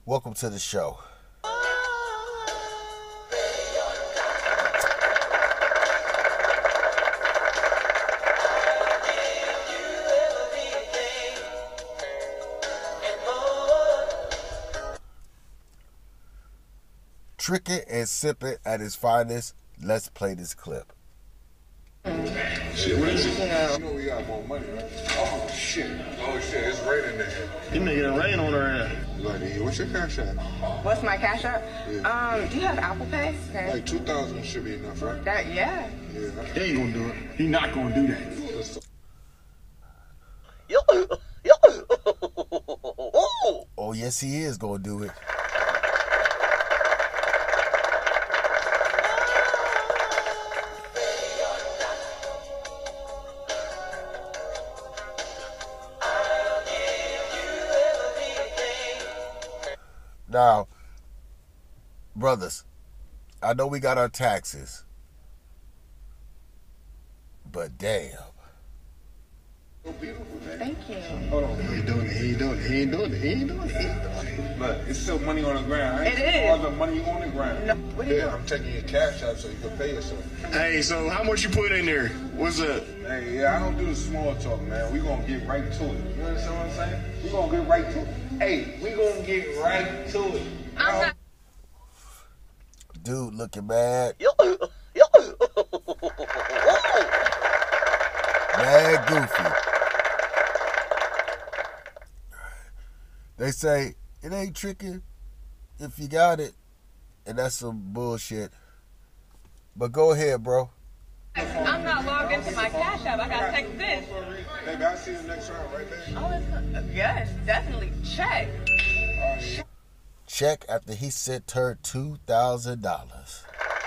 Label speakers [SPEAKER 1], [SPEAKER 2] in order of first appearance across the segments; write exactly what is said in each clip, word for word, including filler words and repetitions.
[SPEAKER 1] Welcome to the show. Tricking and sipping at his finest. Let's play this clip.
[SPEAKER 2] Shit, what is it? You know we got more money, right? Oh, shit. Oh, shit, it's raining in here.
[SPEAKER 3] You making it rain on her ass.
[SPEAKER 2] Like, what's your cash app?
[SPEAKER 4] What's my cash app?
[SPEAKER 2] Yeah.
[SPEAKER 4] Um, do you have Apple Pay? Okay.
[SPEAKER 2] Like two thousand should be enough, right?
[SPEAKER 4] That, yeah.
[SPEAKER 2] Yeah.
[SPEAKER 3] He ain't gonna do it. He not gonna do that.
[SPEAKER 1] Oh, yes, he is gonna do it. Now, brothers, I know we got our taxes, but damn.
[SPEAKER 4] Thank you.
[SPEAKER 2] Hold on.
[SPEAKER 3] He ain't doing it. He ain't doing it. He ain't doing it. He ain't doing it. He ain't doing it.
[SPEAKER 2] Look, it's still money on the ground. I ain't
[SPEAKER 4] It is.
[SPEAKER 2] all the money on the ground.
[SPEAKER 4] No, what are you
[SPEAKER 2] Yeah,
[SPEAKER 4] doing?
[SPEAKER 2] I'm taking your cash out so you can pay yourself.
[SPEAKER 3] Hey, so how much you put in there? What's up?
[SPEAKER 2] Hey, yeah, I don't do the small talk, man. We gonna get right to it. You understand what I'm saying? We gonna get right to it. Hey, we gonna get right to it.
[SPEAKER 4] I'm not.
[SPEAKER 1] Dude looking mad. Mad goofy. They say it ain't tricking if you got it, and that's some bullshit. But go ahead, bro.
[SPEAKER 4] I'm not logged into my cash app. I gotta text this.
[SPEAKER 2] Baby, I'll see you next round, right there.
[SPEAKER 4] Oh, it's, yes, definitely. Check.
[SPEAKER 2] All right.
[SPEAKER 1] Check after he sent her two thousand dollars.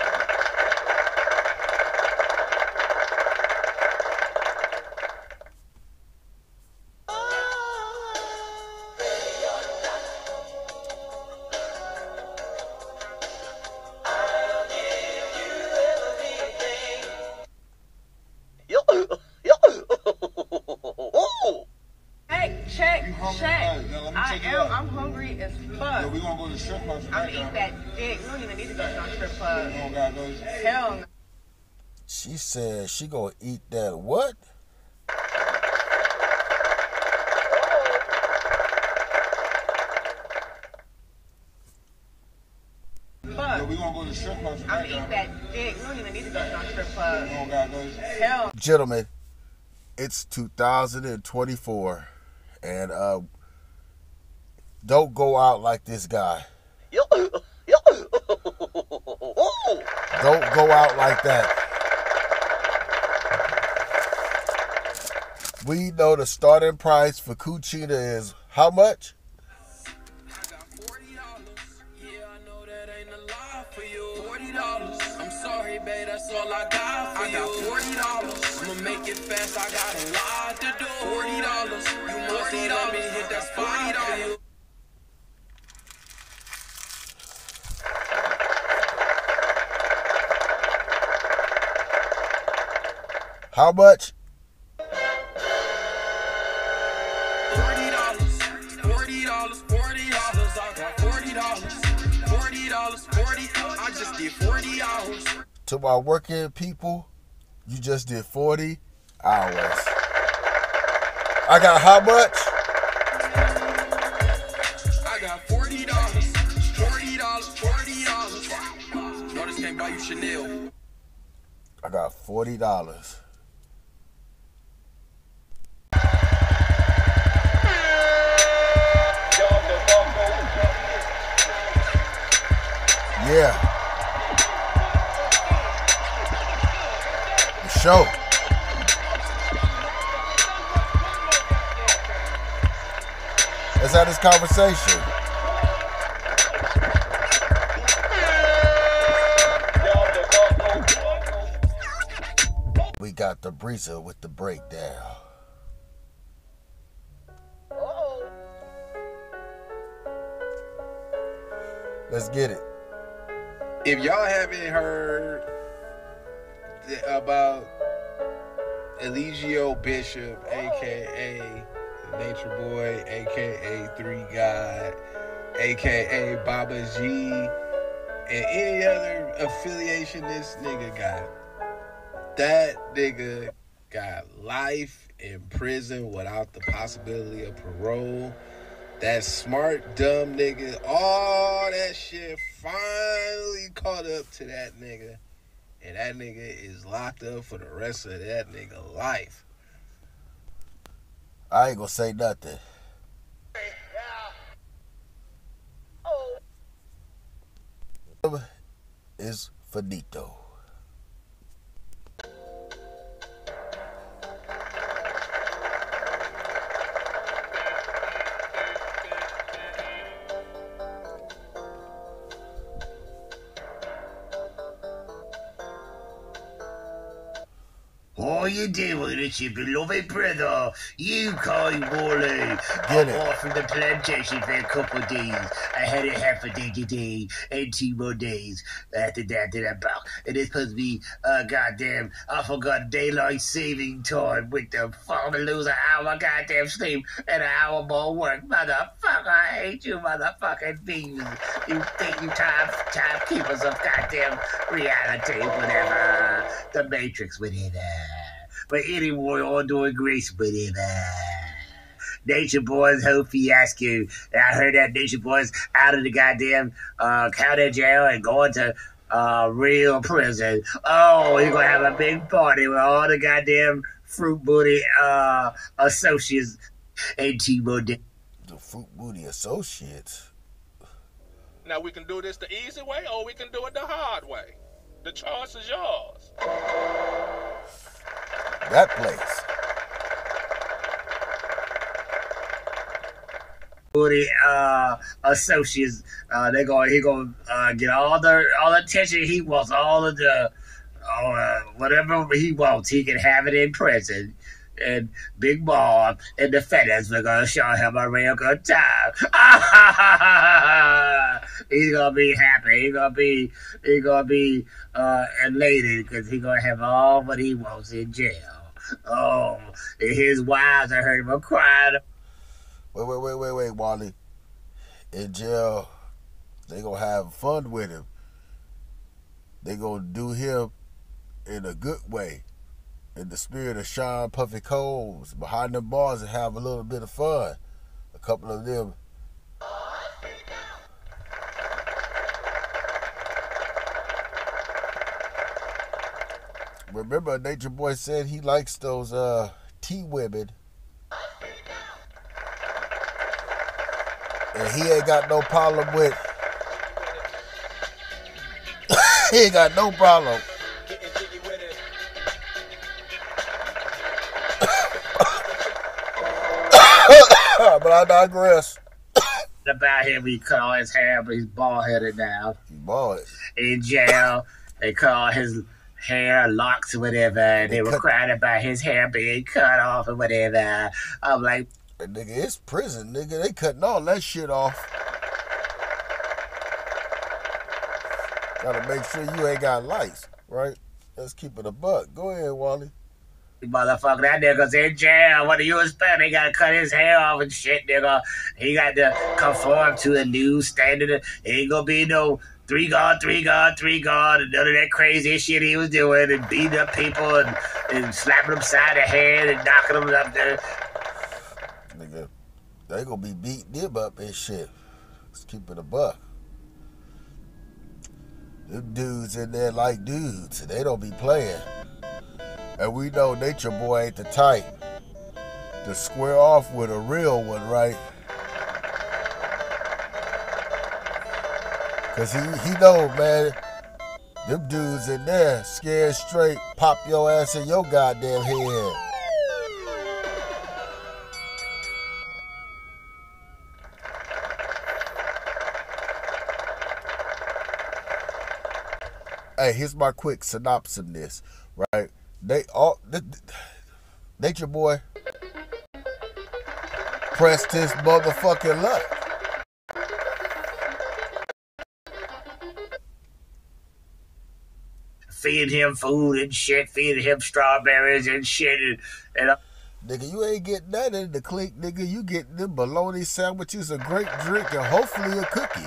[SPEAKER 4] Hey, check,
[SPEAKER 2] You hungry?
[SPEAKER 4] check.
[SPEAKER 2] All right, now let me
[SPEAKER 4] I
[SPEAKER 2] take you
[SPEAKER 4] am.
[SPEAKER 2] out.
[SPEAKER 4] I'm hungry as fuck.
[SPEAKER 2] Yeah, we gonna go to the strip club
[SPEAKER 4] I'm
[SPEAKER 2] tonight.
[SPEAKER 4] gonna eat that dick. We don't even need to go to no strip club.
[SPEAKER 2] We don't gotta go.
[SPEAKER 4] Hell no.
[SPEAKER 1] She said she gonna eat that what?
[SPEAKER 2] Yeah,
[SPEAKER 4] Fuck.
[SPEAKER 2] we gonna go to the strip club
[SPEAKER 4] I'm
[SPEAKER 2] tonight.
[SPEAKER 4] gonna eat that dick. We don't even need to go to no strip club.
[SPEAKER 2] We don't gotta go.
[SPEAKER 4] Hell.
[SPEAKER 1] Gentlemen, it's two thousand twenty-four, and uh, don't go out like this guy. Don't go out like that. We know the starting price for Cucina is how much?
[SPEAKER 5] I got forty dollars. Yeah, I know that ain't a lie for you. forty dollars. I'm sorry, babe, that's all I got for you. I got forty dollars. I'ma make it fast, I got a lot to do. forty dollars. You must let me hit that forty dollars.
[SPEAKER 1] How much?
[SPEAKER 5] forty dollars. forty dollars. forty dollars. I got forty dollars. forty dollars. forty. I just did forty hours.
[SPEAKER 1] To my working people, you just did forty hours. I got how much?
[SPEAKER 5] I got forty dollars. forty dollars. forty dollars. No, this can't buy you Chanel.
[SPEAKER 1] I got forty dollars. Yeah. The show. Let's have this conversation. We got the Breezer with the breakdown. Let's get it.
[SPEAKER 6] If y'all haven't heard th- about Eligio Bishop, aka Nature Boy, aka Three God, aka Baba G, and any other affiliation this nigga got. That nigga got life in prison without the possibility of parole. That smart, dumb nigga, all that shit finally caught up to that nigga. And that nigga is locked up for the rest of that nigga life.
[SPEAKER 1] I ain't gonna say nothing. Is finito.
[SPEAKER 7] How you doing? It's your beloved brother, you Kai Wally.
[SPEAKER 1] Get
[SPEAKER 7] I'm
[SPEAKER 1] it.
[SPEAKER 7] off from the plantation for a couple of days. I had a half a day today and two more days after that that I'm back. And it's supposed to be, uh, goddamn, I forgot daylight saving time with the farmer lose an hour goddamn sleep and an hour more work. Motherfucker, I hate you motherfucking bees. You think you time, timekeepers of goddamn reality, whatever. The Matrix, whatever. But anyway, all doing grace, whatever. Nature Boys whole fiasco. I heard that Nature Boys out of the goddamn uh, county jail and going to uh, real prison. Oh, you're gonna have a big party with all the goddamn Fruit Booty uh, associates and T-Bo.
[SPEAKER 1] The Fruit Booty associates.
[SPEAKER 8] Now we can do this the easy way or we can do it the hard way. The choice is yours.
[SPEAKER 1] That place.
[SPEAKER 7] Booty uh, associates, uh, they going he gonna uh, get all the all the attention he wants, all of the uh, whatever he wants, he can have it in prison. And Big Bob and the FedEx are gonna show him a real good time. He's gonna be happy. He's gonna be he's gonna be uh, elated because he's gonna have all what he wants in jail. Oh, and his wives, I heard him crying.
[SPEAKER 1] Wait, wait, wait, wait, wait, Wally. In jail, they gonna have fun with him. They gonna do him in a good way. In the spirit of Sean Puffy Combs, behind the bars and have a little bit of fun. A couple of them. Remember, Nature Boy said he likes those uh, tea women. And he ain't got no problem with. He ain't got no problem. But I digress.
[SPEAKER 7] About him, he cut all his hair, but he's bald headed now.
[SPEAKER 1] He bald.
[SPEAKER 7] In jail, they cut all his hair, locks, or whatever. And they, they were cut- crying about his hair being cut off or whatever. I'm like,
[SPEAKER 1] hey, nigga, it's prison, nigga. They cutting all that shit off. Gotta make sure you ain't got lice, right? Let's keep it a buck. Go ahead, Wally.
[SPEAKER 7] Motherfucker, that nigga's in jail. What do you expect? They gotta cut his hair off and shit, nigga. He got to conform to a new standard. Ain't gonna be no three guard, three guard, three guard, and none of that crazy shit he was doing and beating up people and, and slapping them side of the head and knocking them up there.
[SPEAKER 1] Nigga, they gonna be beating them up and shit. Let's keep it a buck. Them dudes in there like dudes. They don't be playing. And we know Nature Boy ain't the type to square off with a real one, right? Cause he, he know, man, them dudes in there scared straight, pop your ass in your goddamn head. Hey, here's my quick synopsis of this, right? They all the, the, Nature Boy pressed his motherfucking luck.
[SPEAKER 7] Feeding him food and shit, feeding him strawberries and shit. And, and uh,
[SPEAKER 1] nigga. You ain't getting nothing in the clink, nigga. You getting them bologna sandwiches, a great drink, and hopefully a cookie.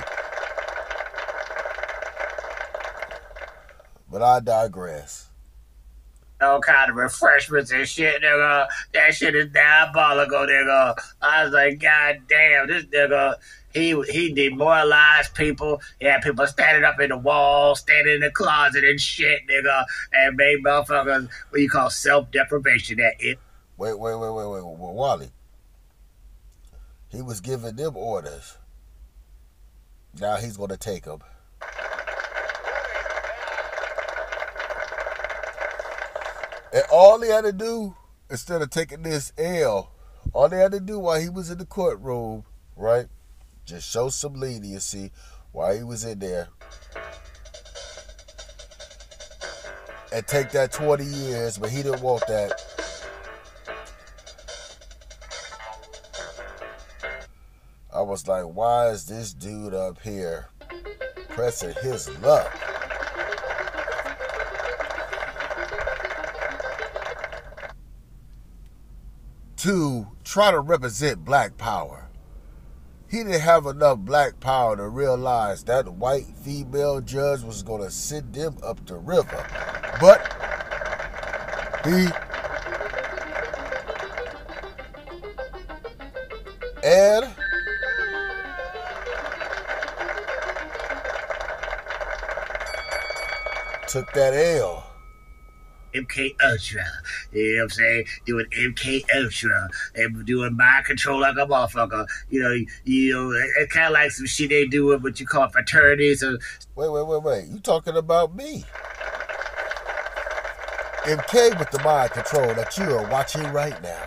[SPEAKER 1] But I digress.
[SPEAKER 7] All kind of refreshments and shit, nigga. That shit is diabolical, nigga. I was like, God damn, this nigga, he he demoralized people. He had people standing up in the wall, standing in the closet and shit, nigga, and made motherfuckers what you call self-deprivation. That it.
[SPEAKER 1] Wait, wait, wait, wait, wait, wait, Wally. He was giving them orders. Now he's gonna take them. And all he had to do, instead of taking this L, all they had to do while he was in the courtroom, right, just show some leniency while he was in there. And take that twenty years, but he didn't want that. I was like, why is this dude up here pressing his luck? To try to represent black power. He didn't have enough black power to realize that white female judge was going to send them up the river. But he and took that L.
[SPEAKER 7] M K Ultra, you know what I'm saying? Doing M K Ultra and doing mind control like a motherfucker. You know, you know, it's kind of like some shit they do with what you call fraternities. Or...
[SPEAKER 1] Wait, wait, wait, wait. You talking about me? M K with the mind control that you are watching right now.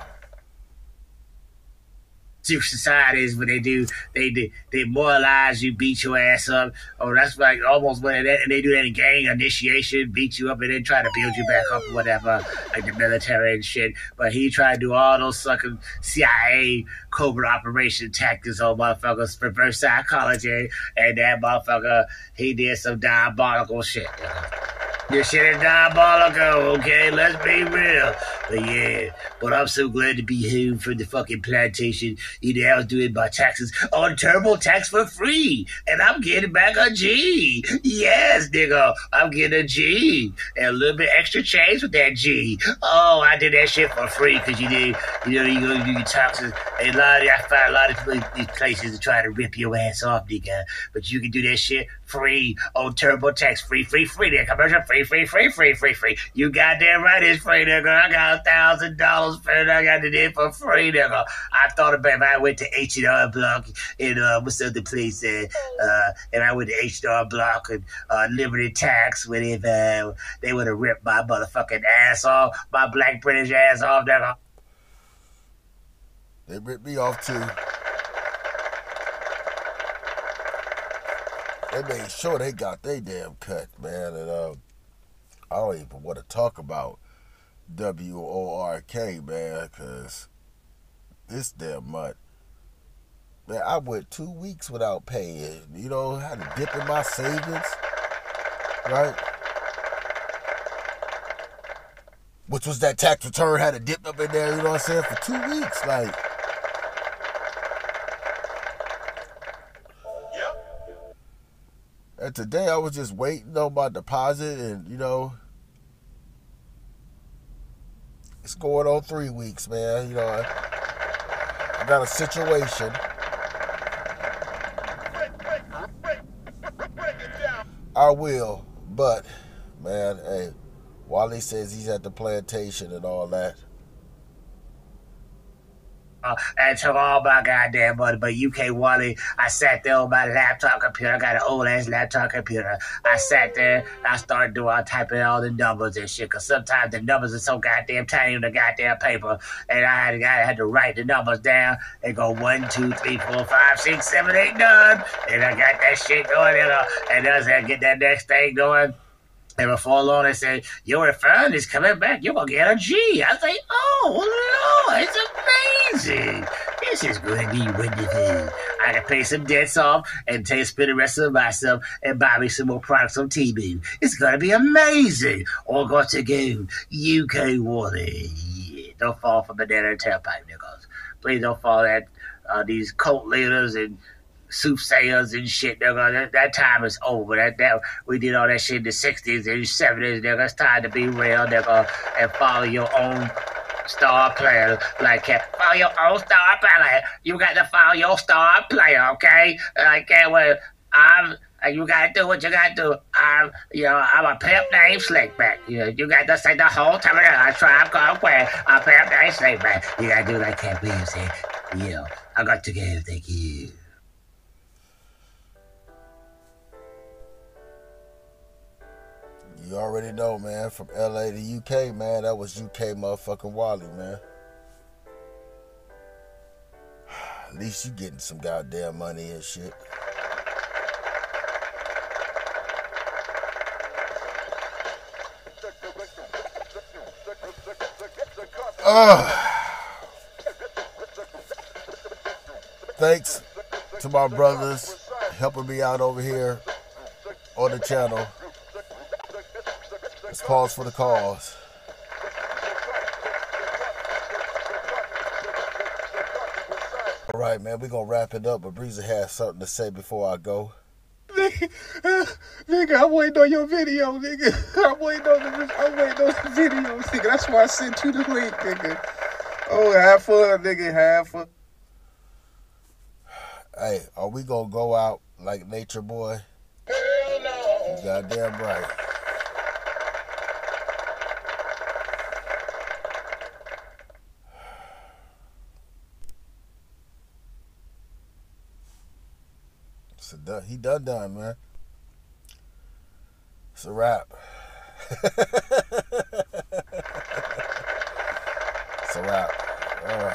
[SPEAKER 7] Societies where they do they they, they moralize you, beat your ass up. Oh, that's like almost what it, and they do that in gang initiation, beat you up and then try to build you back up or whatever, like the military and shit. But he tried to do all those sucking C I A covert operation tactics on motherfuckers, reverse psychology, and that motherfucker, he did some diabolical shit. This shit is diabolical, okay? Let's be real. But yeah, but I'm so glad to be home from the fucking plantation. You know, I was doing my taxes on TurboTax for free. And I'm getting back a G. Yes, nigga, I'm getting a G. And a little bit extra change with that G. Oh, I did that shit for free because you did, you know, you go do your taxes. And a lot of, I find a lot of people, these places that try to rip your ass off, nigga. But you can do that shit free on TurboTax. Free, free, free. That commercial free. Free, free, free, free, free. You goddamn right it's free, nigga. I got a thousand dollars for it. I got it in for free, nigga. I thought about if I went to H and R Block and uh, what's the other place there? Uh, and I went to H and R Block and uh, Liberty Tax with if uh, they would have ripped my motherfucking ass off, my black British ass off, nigga.
[SPEAKER 1] They ripped me off too. They made sure they got their damn cut, man. And uh, I don't even want to talk about W O R K, man, because this damn month, man, I went two weeks without paying. You know, I had to dip in my savings, right? Which was that tax return, had to dip up in there, you know what I'm saying, for two weeks, like. And today I was just waiting on my deposit and, you know, it's going on three weeks, man. You know, I, I got a situation. I will, but, man, hey, Wally says he's at the plantation and all that.
[SPEAKER 7] Uh, and took all my goddamn money, but U K Wally, I sat there on my laptop computer. I got an old ass laptop computer. I sat there, I started doing, I typing all the numbers and shit, because sometimes the numbers are so goddamn tiny on the goddamn paper, and I had, I had to write the numbers down and go one, two, three, four, five, six, seven, eight, nine, and I got that shit going, you know, and then I get that next thing going. And before long, they said, your refund is coming back. You're going to get a G. I say, oh, Lord, it's amazing. This is going to be wonderful. I can pay some debts off and take spend the rest of myself and buy me some more products on Temu. It's going to be amazing. All got to go. U K Wally. Yeah. shit. Don't fall for banana and tailpipe niggas. Please don't fall at uh, these cult leaders and soothsayers and shit, nigga. That, that time is over. That that we did all that shit in the sixties and seventies, nigga. It's time to be real, nigga, and follow your own star player. Like, uh, follow your own star player. You got to follow your star player, okay? Like, uh, well, I'm. Uh, you gotta do what you gotta do. I'm, you know, I'm a pimp named Slickback. You know, you got to say the whole time. I try, I'm going where a pimp named Slickback. You gotta do like that, William said. Yeah, I got to go. Thank you.
[SPEAKER 1] You already know, man. From L A to U K, man. That was U K motherfucking Wally, man. At least you getting some goddamn money and shit. Uh, thanks to my brothers helping me out over here on the channel. Let's pause for the cause. All right, man, we're going to wrap it up, but Breezy has something to say before I go.
[SPEAKER 6] Nigga, I'm waiting on your video, nigga. I'm waiting on the, I'm waiting on the video, nigga. That's why I sent you the link, nigga. Oh, have fun, nigga. Have fun.
[SPEAKER 1] Hey, are we gonna go out like Nature Boy?
[SPEAKER 2] Hell no.
[SPEAKER 1] You goddamn right. So done, he done done, man. It's a wrap. It's a wrap. Uh,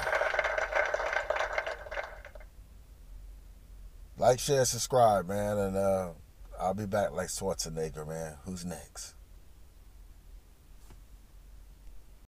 [SPEAKER 1] like, share, subscribe, man, and uh, I'll be back like Schwarzenegger, man. Who's next?